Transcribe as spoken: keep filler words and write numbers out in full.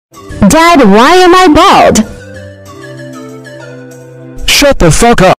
Dad, why am I bald? Shut the fuck up.